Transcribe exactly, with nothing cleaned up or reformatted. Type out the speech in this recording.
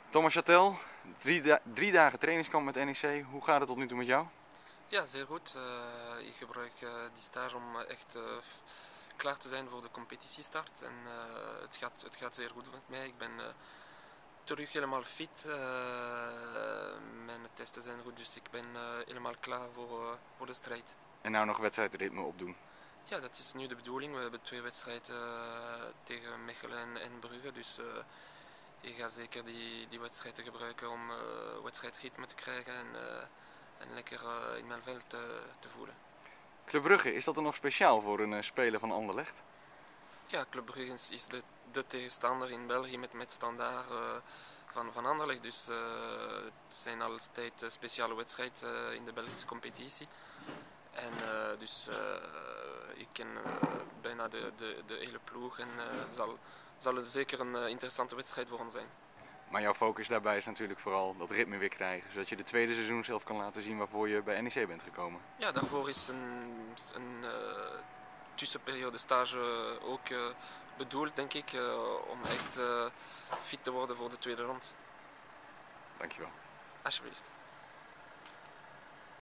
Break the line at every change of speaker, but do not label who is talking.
Thomas Châtel, drie, da drie dagen trainingskamp met N E C. Hoe gaat het tot nu toe met jou?
Ja, zeer goed. Uh, ik gebruik uh, die stage om echt uh, klaar te zijn voor de competitiestart. En uh, het, gaat, het gaat zeer goed met mij. Ik ben uh, terug helemaal fit. Uh, mijn testen zijn goed, dus ik ben uh, helemaal klaar voor, uh, voor de strijd.
En nou nog wedstrijdritme opdoen?
Ja, dat is nu de bedoeling. We hebben twee wedstrijden uh, tegen Mechelen en, en Brugge. Dus uh, ik ga zeker die, die wedstrijden gebruiken om uh, wedstrijdritme te krijgen. En, uh, en lekker uh, in mijn veld uh, te voelen.
Club Brugge, is dat dan nog speciaal voor een uh, speler van Anderlecht?
Ja, Club Brugge is de, de tegenstander in België met, met standaard uh, van, van Anderlecht. Dus uh, het zijn altijd uh, speciale wedstrijden uh, in de Belgische competitie. En uh, dus uh, ik ken uh, bijna de, de, de hele ploeg en uh, het zal, zal zeker een uh, interessante wedstrijd voor ons zijn.
Maar jouw focus daarbij is natuurlijk vooral dat ritme weer krijgen, zodat je de tweede seizoen zelf kan laten zien waarvoor je bij N E C bent gekomen.
Ja, daarvoor is een, een uh, tussenperiode stage ook uh, bedoeld, denk ik, uh, om echt uh, fit te worden voor de tweede rond.
Dankjewel.
Alsjeblieft.